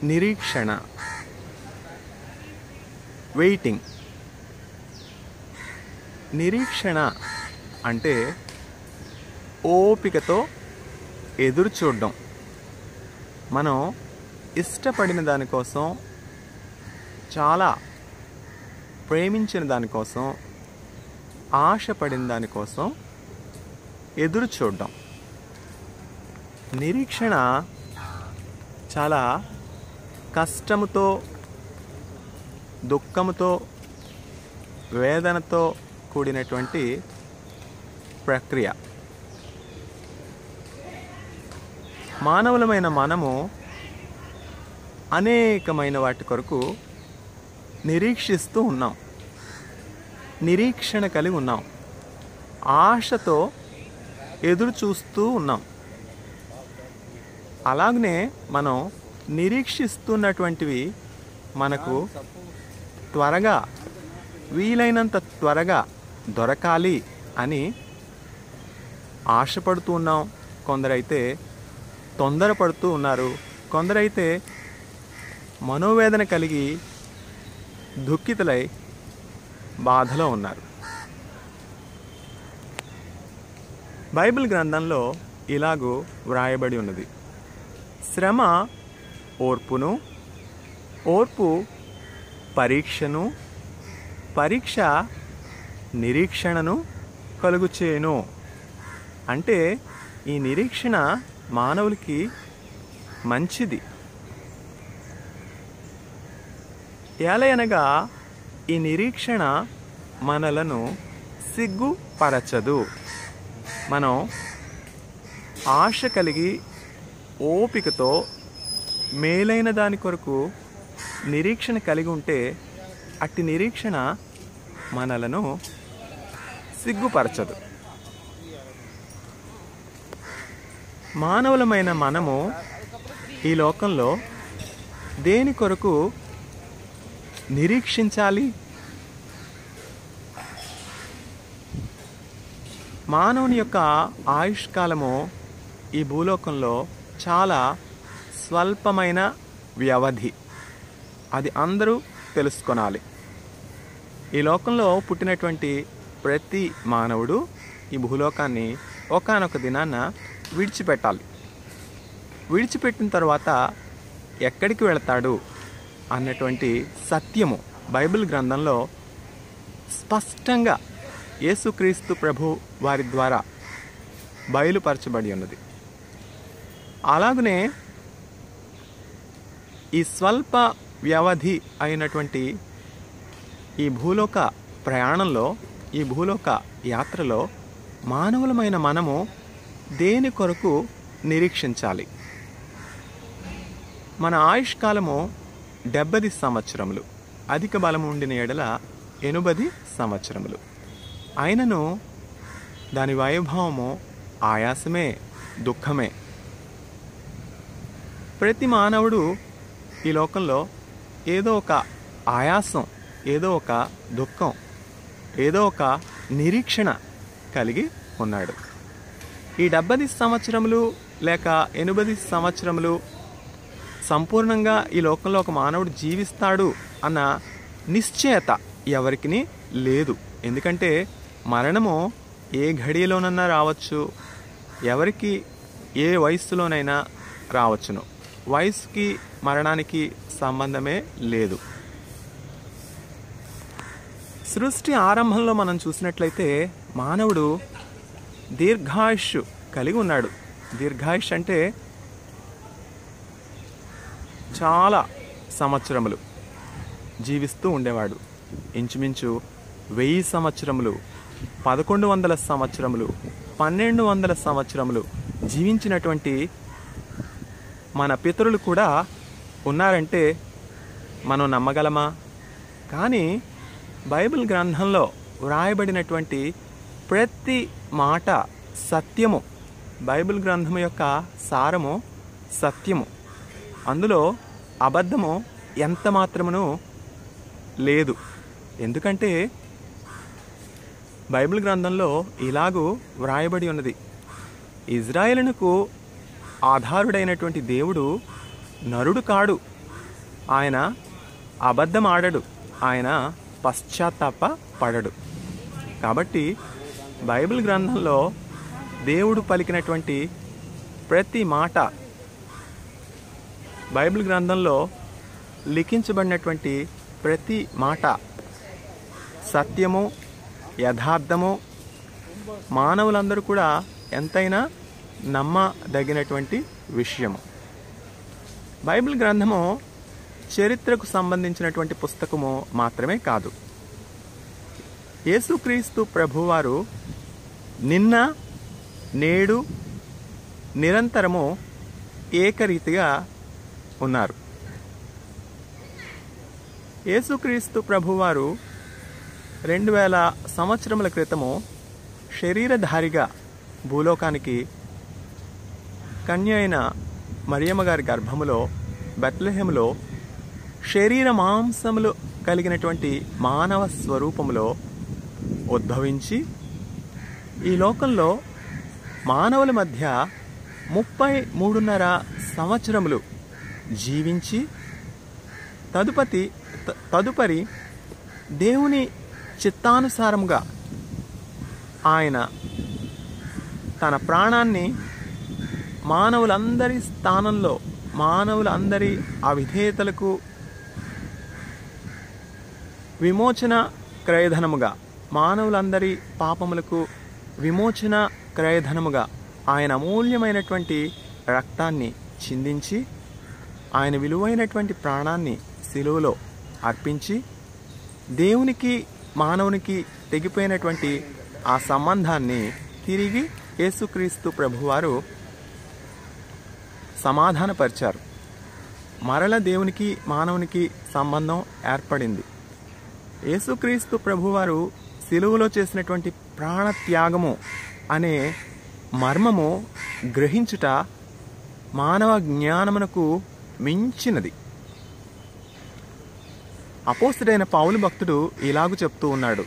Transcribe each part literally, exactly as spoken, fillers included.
నిరీక్షణ, వెయిటింగ్. నిరీక్షణ అంటే ఓపికతో ఎదురు చూడడం. మనం ఇష్టపడిన దానికోసం, చాలా ప్రేమించిన దానికోసం, ఆశపడిన దానికోసం ఎదురు చూడడం. నిరీక్షణ చాలా కష్టముతో, దుఃఖముతో, వేదనతో కూడినటువంటి ప్రక్రియ. మానవులమైన మనము అనేకమైన వాటి కొరకు నిరీక్షిస్తూ ఉన్నాం, నిరీక్షణ కలిగి ఉన్నాం, ఆశతో ఎదురు చూస్తూ ఉన్నాం. అలాగనే మనం నిరీక్షిస్తున్నటువంటివి మనకు త్వరగా, వీలైనంత త్వరగా దొరకాలి అని ఆశపడుతూ ఉన్నాం. కొందరైతే తొందరపడుతూ ఉన్నారు. కొందరైతే మనోవేదన కలిగి దుఃఖితులై బాధలో ఉన్నారు. బైబిల్ గ్రంథంలో ఇలాగూ వ్రాయబడి ఉన్నది: శ్రమ ఓర్పును, ఓర్పు పరీక్షను, పరీక్ష నిరీక్షణను కలుగుచేయును. అంటే ఈ నిరీక్షణ మానవులకి మంచిది. ఏలయనగా ఈ నిరీక్షణ మనలను సిగ్గుపరచదు. మనం ఆశ కలిగి ఓపికతో మేలైన దాని కొరకు నిరీక్షణ కలిగి ఉంటే అట్టి నిరీక్షణ మనలను సిగ్గుపరచదు. మానవులమైన మనము ఈ లోకంలో దేని కొరకు నిరీక్షించాలి? మానవుని యొక్క ఆయుష్కాలము ఈ భూలోకంలో చాలా స్వల్పమైన వ్యవధి. అది అందరూ తెలుసుకొనాలి. ఈ లోకంలో పుట్టినటువంటి ప్రతి మానవుడు ఈ భూలోకాన్ని ఒకానొక దినాన విడిచిపెట్టాలి. విడిచిపెట్టిన తర్వాత ఎక్కడికి వెళతాడు అన్నటువంటి సత్యము బైబిల్ గ్రంథంలో స్పష్టంగా యేసుక్రీస్తు ప్రభు వారి ద్వారా బయలుపరచబడి ఉన్నది. అలాగనే ఈ స్వల్ప వ్యవధి అయినటువంటి ఈ భూలోక ప్రయాణంలో, ఈ భూలోక యాత్రలో మానవులమైన మనము దేని కొరకు నిరీక్షించాలి? మన ఆయుష్కాలము డెబ్బది సంవత్సరములు, అధిక బలము ఉండిన ఎడల ఎనుబది సంవత్సరములు. అయినను దాని వైభవము ఆయాసమే, దుఃఖమే. ప్రతి మానవుడు ఈ లోకంలో ఏదో ఒక ఆయాసం, ఏదో ఒక దుఃఖం, ఏదో ఒక నిరీక్షణ కలిగి ఉన్నాడు. ఈ డెబ్బది సంవత్సరములు లేక ఎనుబది సంవత్సరములు సంపూర్ణంగా ఈ లోకంలో ఒక మానవుడు జీవిస్తాడు అన్న నిశ్చయత ఎవరికి లేదు. ఎందుకంటే మరణము ఏ ఘడియలోనన్నా రావచ్చు, ఎవరికి ఏ వయస్సులోనైనా రావచ్చును. వయసుకి మరణానికి సంబంధమే లేదు. సృష్టి ఆరంభంలో మనం చూసినట్లయితే మానవుడు దీర్ఘాయుష్ కలిగి ఉన్నాడు. దీర్ఘాయుష్ అంటే చాలా సంవత్సరములు జీవిస్తూ ఉండేవాడు. ఇంచుమించు వెయ్యి సంవత్సరములు, పదకొండు వందల సంవత్సరములు, పన్నెండు వందల సంవత్సరములు జీవించినటువంటి మన పితరులు కూడా ఉన్నారంటే మనం నమ్మగలమా? కానీ బైబిల్ గ్రంథంలో వ్రాయబడినటువంటి ప్రతి మాట సత్యము. బైబిల్ గ్రంథం యొక్క సారము సత్యము. అందులో అబద్ధము ఎంత మాత్రమును లేదు. ఎందుకంటే బైబిల్ గ్రంథంలో ఇలాగూ వ్రాయబడి ఉన్నది: ఇజ్రాయేలునకు ఆధారుడైనటువంటి దేవుడు నరుడు కాడు, ఆయన అబద్ధం ఆడడు, ఆయన పశ్చాత్తాప పడడు. కాబట్టి బైబిల్ గ్రంథంలో దేవుడు పలికినటువంటి ప్రతి మాట, బైబిల్ గ్రంథంలో లిఖించబడినటువంటి ప్రతి మాట సత్యము, యథార్థము, మానవులందరూ కూడా ఎంతైనా నమ్మదగినటువంటి విషయము. బైబిల్ గ్రంథము చరిత్రకు సంబంధించినటువంటి పుస్తకము మాత్రమే కాదు. యేసుక్రీస్తు ప్రభువారు నిన్న, నేడు, నిరంతరము ఏకరీతిగా ఉన్నారు. యేసుక్రీస్తు ప్రభువారు రెండు వేల సంవత్సరముల క్రితము శరీరధారిగా భూలోకానికి కన్య అయిన మరియమ్మ గారి గర్భములో బెత్లెహేములో శరీర మాంసములు కలిగినటువంటి మానవ స్వరూపములో ఉద్భవించి ఈ లోకంలో మానవుల మధ్య ముప్పై మూడున్నర సంవత్సరములు జీవించి తదుపతి తదుపరి దేవుని చిత్తానుసారముగా ఆయన తన ప్రాణాన్ని మానవులందరి స్థానంలో, మానవులందరి అవిధేయతలకు విమోచన క్రయధనముగా, మానవులందరి పాపములకు విమోచన క్రయధనముగా ఆయన అమూల్యమైనటువంటి రక్తాన్ని చిందించి ఆయన విలువైనటువంటి ప్రాణాన్ని శిలువలో అర్పించి దేవునికి మానవునికి తెగిపోయినటువంటి ఆ సంబంధాన్ని తిరిగి యేసుక్రీస్తు ప్రభువారు సమాధానపరిచారు. మరల దేవునికి మానవునికి సంబంధం ఏర్పడింది. యేసుక్రీస్తు ప్రభువారు శిలువలో చేసినటువంటి ప్రాణత్యాగము అనే మర్మము గ్రహించుట మానవ జ్ఞానమునకు మించినది. అపోస్తలుడైన పౌలు భక్తుడు ఇలాగు చెప్తూ ఉన్నాడు,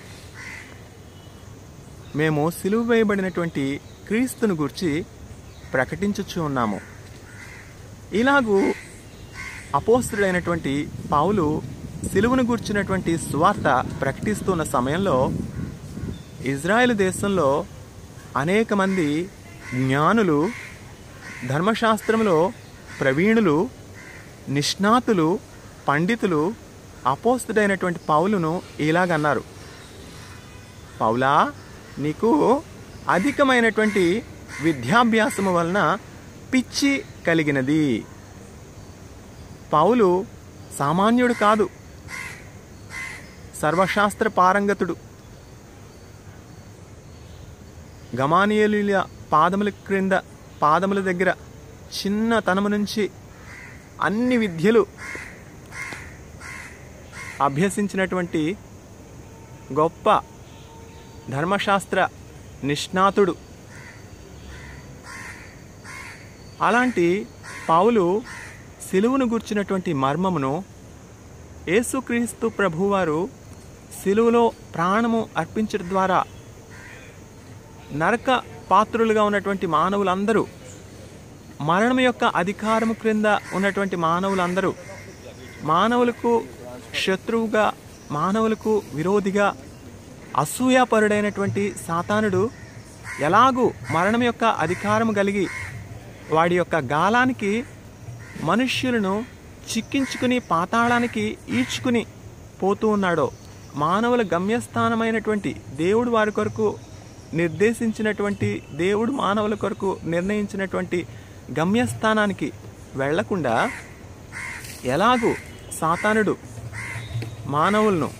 మేము సిలువ వేయబడినటువంటి క్రీస్తును గూర్చి ప్రకటించుచు ఉన్నాము. ఇలాగూ అపోస్తలుడైనటువంటి పౌలు సిలువను గూర్చినటువంటి సువార్త ప్రకటిస్తున్న సమయంలో ఇజ్రాయెల్ దేశంలో అనేక మంది జ్ఞానులు, ధర్మశాస్త్రంలో ప్రవీణులు, నిష్ణాతులు, పండితులు అపోస్తలుడైనటువంటి పౌలును ఇలాగన్నారు, పౌలా, నీకు అధికమైనటువంటి విద్యాభ్యాసము వలన పిచ్చి కలిగినది. పౌలు సామాన్యుడు కాదు, సర్వశాస్త్ర పారంగతుడు. గమాలియేలు పాదముల క్రింద పాదముల దగ్గర చిన్నతనము నుంచి అన్ని విద్యలు అభ్యసించినటువంటి గొప్ప ధర్మశాస్త్ర నిష్ణాతుడు. అలాంటి పౌలు సిలువను గూర్చినటువంటి మర్మమును యేసుక్రీస్తు ప్రభువారు సిలువలో ప్రాణము అర్పించడం ద్వారా నరక పాత్రులుగా ఉన్నటువంటి మానవులందరూ, మరణం యొక్క అధికారము క్రింద ఉన్నటువంటి మానవులందరూ, మానవులకు శత్రువుగా, మానవులకు విరోధిగా అసూయాపరుడైనటువంటి సాతానుడు ఎలాగూ మరణం యొక్క అధికారము కలిగి వాడి యొక్క గాలానికి మనుష్యులను చిక్కించుకుని పాతాళానికి ఈడ్చుకుని పోతూ ఉన్నాడో, మానవుల గమ్యస్థానమైనటువంటి దేవుడు వారి కొరకు నిర్దేశించినటువంటి, దేవుడు మానవుల కొరకు నిర్ణయించినటువంటి గమ్యస్థానానికి వెళ్లకుండా ఎలాగూ సాతానుడు మానవులను,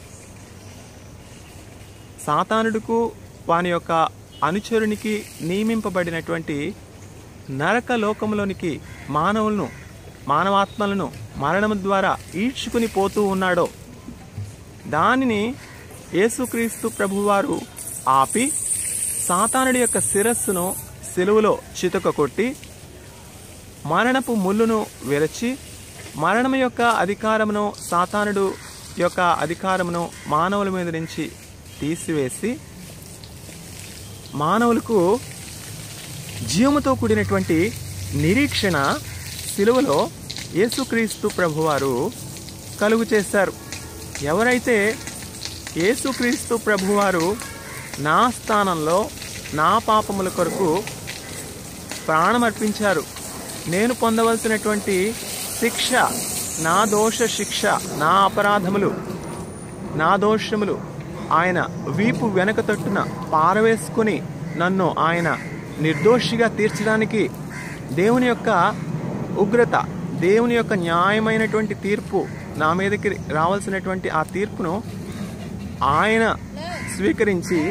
సాతానుడుకు వాని యొక్క అనుచరునికి నియమింపబడినటువంటి నరక లోకములోనికి మానవులను, మానవాత్మలను మరణము ద్వారా ఈడ్చుకుని పోతూ ఉన్నాడో దానిని యేసుక్రీస్తు ప్రభువారు ఆపి సాతానుడి యొక్క శిరస్సును సిలువలో చితక కొట్టి మరణపు ముళ్ళును విరచి మరణము యొక్క అధికారమును, సాతానుడు యొక్క అధికారమును మానవుల మీద నుంచి తీసివేసి మానవులకు జీవముతో కూడినటువంటి నిరీక్షణ సిలువలో యేసుక్రీస్తు ప్రభువారు కలుగు చేశారు. ఎవరైతే యేసుక్రీస్తు ప్రభువారు నా స్థానంలో నా పాపముల కొరకు ప్రాణమర్పించారు, నేను పొందవలసినటువంటి శిక్ష, నా దోష శిక్ష, నా అపరాధములు, నా దోషములు ఆయన వీపు వెనక తట్టున పారవేసుకుని నన్ను ఆయన నిర్దోషిగా తీర్చడానికి దేవుని యొక్క ఉగ్రత, దేవుని యొక్క న్యాయమైనటువంటి తీర్పు నా మీదకి రావాల్సినటువంటి ఆ తీర్పును ఆయన స్వీకరించి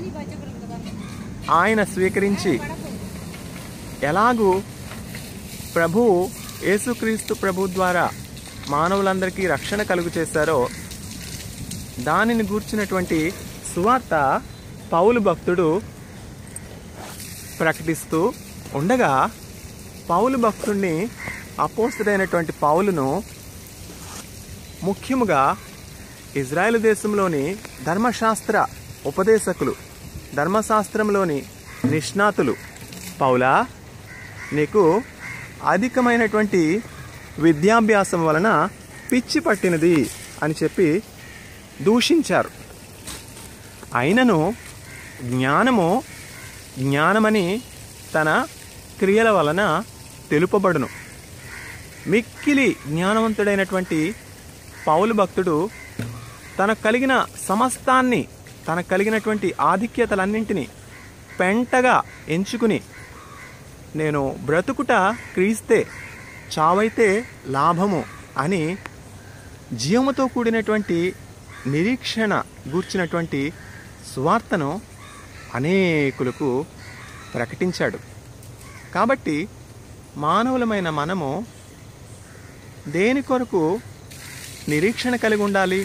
ఆయన స్వీకరించి ఎలాగూ ప్రభువు యేసుక్రీస్తు ప్రభు ద్వారా మానవులందరికీ రక్షణ కలుగు చేశారో దానిని గూర్చినటువంటి సువార్త పౌలు భక్తుడు ప్రకటిస్తూ ఉండగా, పౌలు భక్తుడిని అపోస్తలుడైనటువంటి పౌలును ముఖ్యముగా ఇజ్రాయెల్ దేశంలోని ధర్మశాస్త్ర ఉపదేశకులు, ధర్మశాస్త్రంలోని నిష్ణాతులు, పౌలా నీకు అధికమైనటువంటి విద్యాభ్యాసం వలన పిచ్చి పట్టినది అని చెప్పి దూషించారు. అయినను జ్ఞానము జ్ఞానమని తన క్రియల వలన తెలుపబడును. మిక్కిలి జ్ఞానవంతుడైనటువంటి పౌలు భక్తుడు తనకు కలిగిన సమస్తాన్ని, తనకు కలిగినటువంటి ఆధిక్యతలన్నింటినీ పెంటగా ఎంచుకుని నేను బ్రతుకుట క్రీస్తే, చావైతే లాభము అని జీవముతో కూడినటువంటి నిరీక్షణ గూర్చినటువంటి సువార్తను అనేకులకు ప్రకటించాడు. కాబట్టి మానవులమైన మనము దేని కొరకు నిరీక్షణ కలిగి ఉండాలి?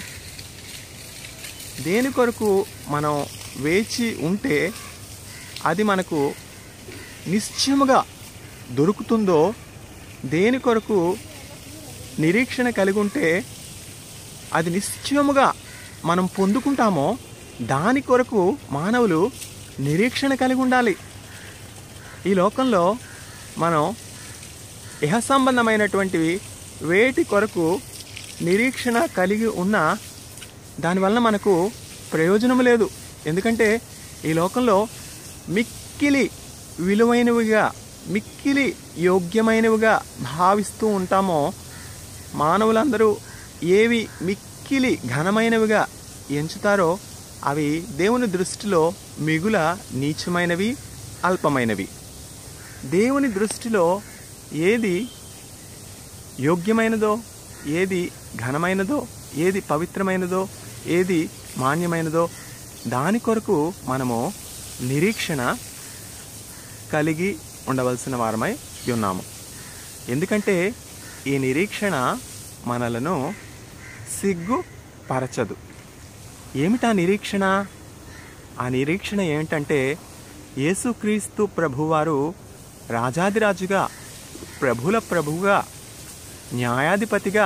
దేని కొరకు మనం వేచి ఉంటే అది మనకు నిశ్చయముగా దొరుకుతుందో, దేని కొరకు నిరీక్షణ కలిగి ఉంటే అది నిశ్చయముగా మనం పొందుకుంటామో దాని కొరకు మానవులు నిరీక్షణ కలిగి ఉండాలి. ఈ లోకంలో మనం ఇహ సంబంధమైనటువంటివి వేటి కొరకు నిరీక్షణ కలిగి ఉన్నా దానివల్ల మనకు ప్రయోజనం లేదు. ఎందుకంటే ఈ లోకంలో మిక్కిలి విలువైనవిగా, మిక్కిలి యోగ్యమైనవిగా భావిస్తూ ఉంటామో, మానవులందరూ ఏవి మిక్కిలి ఘనమైనవిగా ఎంచుతారో అవి దేవుని దృష్టిలో మిగుల నీచమైనవి, అల్పమైనవి. దేవుని దృష్టిలో ఏది యోగ్యమైనదో, ఏది ఘనమైనదో, ఏది పవిత్రమైనదో, ఏది మాన్యమైనదో దాని కొరకు మనము నిరీక్షణ కలిగి ఉండవలసిన వారమై ఉన్నాము. ఎందుకంటే ఈ నిరీక్షణ మనలను సిగ్గుపరచదు. ఏమిటా నిరీక్షణ? ఆ నిరీక్షణ ఏమిటంటే యేసుక్రీస్తు ప్రభువారు రాజాదిరాజుగా, ప్రభుల ప్రభువుగా, న్యాయాధిపతిగా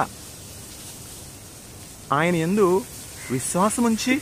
ఆయన యందు విశ్వాసముంచి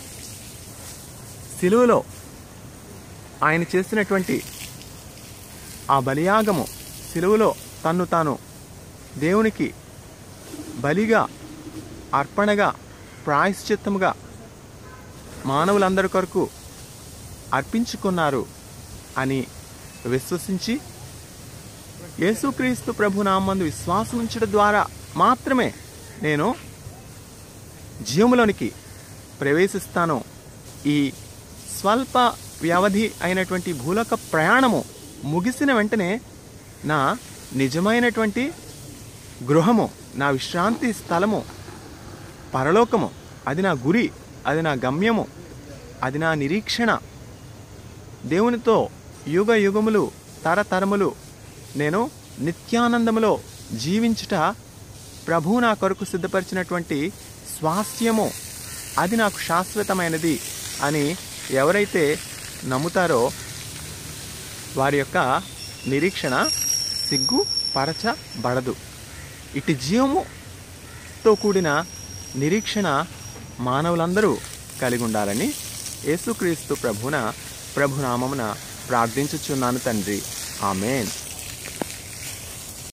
సిలువలో ఆయన చేసినటువంటి ఆ బలియాగము, సిలువలో తన్ను తాను దేవునికి బలిగా, అర్పణగా, ప్రాయశ్చిత్తముగా మానవులందరి కొరకు అర్పించుకున్నారు అని విశ్వసించి యేసుక్రీస్తు ప్రభు నామందు విశ్వాసం ఉంచడం ద్వారా మాత్రమే నేను జీవములోనికి ప్రవేశిస్తాను. ఈ స్వల్ప వ్యవధి అయినటువంటి భూలోక ప్రయాణము ముగిసిన వెంటనే నా నిజమైనటువంటి గృహము, నా విశ్రాంతి స్థలము పరలోకము, అది నా గురి, అది నా గమ్యము, అది నా నిరీక్షణ. దేవునితో యుగ యుగములు, తరతరములు నేను నిత్యానందములో జీవించుట ప్రభువు నా కొరకు సిద్ధపరిచినటువంటి స్వాస్థ్యము, అది నాకు శాశ్వతమైనది అని ఎవరైతే నమ్ముతారో వారి యొక్క నిరీక్షణ సిగ్గు పరచబడదు. ఇటు జీవముతో కూడిన నిరీక్షణ మానవులందరూ కలిగి ఉండాలని యేసుక్రీస్తు ప్రభున ప్రభునామమున ప్రార్థించుచున్నాను తండ్రి. ఆమేన్.